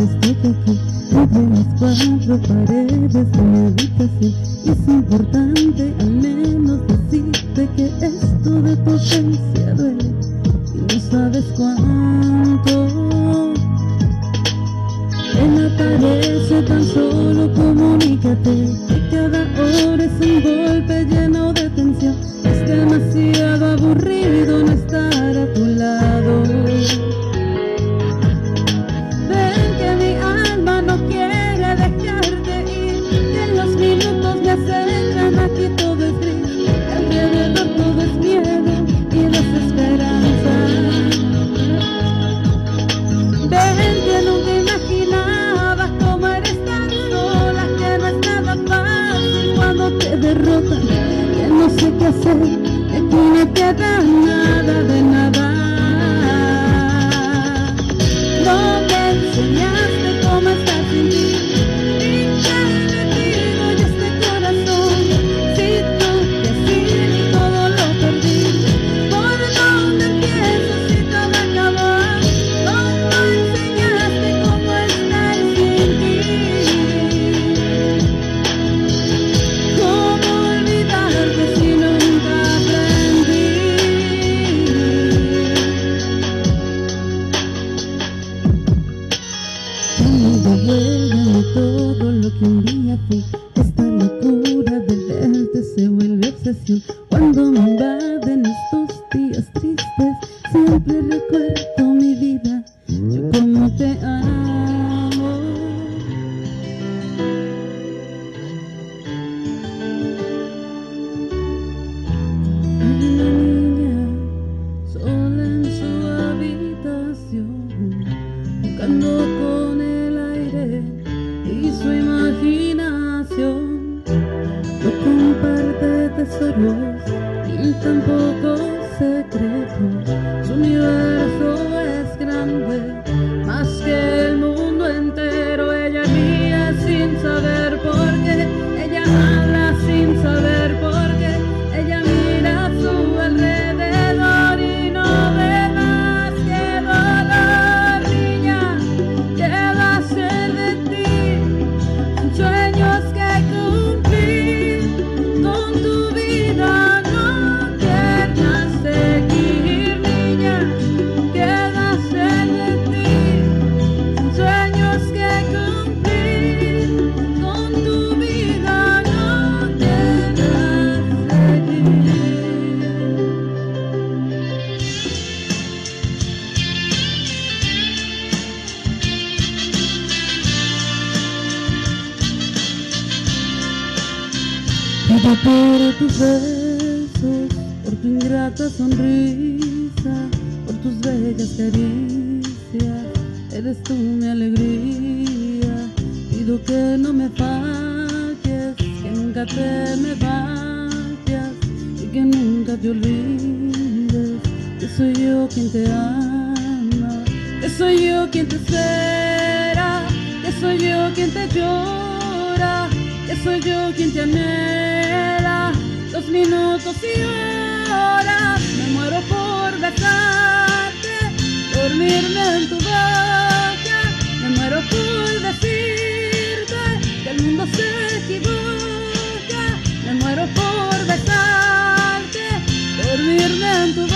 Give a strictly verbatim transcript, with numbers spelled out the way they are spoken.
estoy aquí, entre las cuatro paredes de mi habitación. Y es importante al menos decirte que esto de tu ausencia duele y no sabes cuánto. Ven, aparece, tan solo comunícate, que cada hora es un golpe lleno de tensión. Es demasiado aburrido no estar a tu lado. Ven que mi alma no quiere dejarte ir, que en los minutos me acechan, aquí todo es gris, alrededor todo es miedo y desesperanza. Ven que nunca imaginabas cómo eres tan sola, que no es nada fácil cuando te derrotan, que no sé qué hacer, que aquí no queda nada de nada. No me enseñaste cómo estar sin ti, y te he metido ya este corazón. Si tú decís todo lo perdí, ¿por dónde empiezo si todo acabó? No me enseñaste cómo estar sin ti, cómo olvidarte si nunca aprendí. Cuando vuelve todo lo que un día fui, esta locura de verte se vuelve obsesión. Cuando me invaden estos días tristes, siempre recuerdo mi vida, yo como te amo. Hay una niña sola en su habitación, jugando con el aire y su imaginación. No comparte tesoros ni tampoco secretos. Su universo es grande, más que el mundo entero. Ella ríe sin saber por qué, ella habla sin saber por qué, ella mira a su alrededor y no ve más que dolor. Niña, ¿qué va a ser de ti? Son sueños que cumplir, con tu vida no quieras seguir. Niña, ¿qué va a ser de ti? Son sueños que cumplir, con tu vida no quieras seguir. Pido por tus besos, por tu ingrata sonrisa, por tus bellas caricias, eres tú mi alegría. Pido que no me falles, que nunca te me vayas y que nunca te olvides que soy yo quien te ama, que soy yo quien te espera, que soy yo quien te llora, que soy yo quien te anhela. Los minutos y horas me muero por besarte, dormirme en tu boca. Me muero por decirte que el mundo se equivoca. Me muero por besarte, dormirme en tu boca.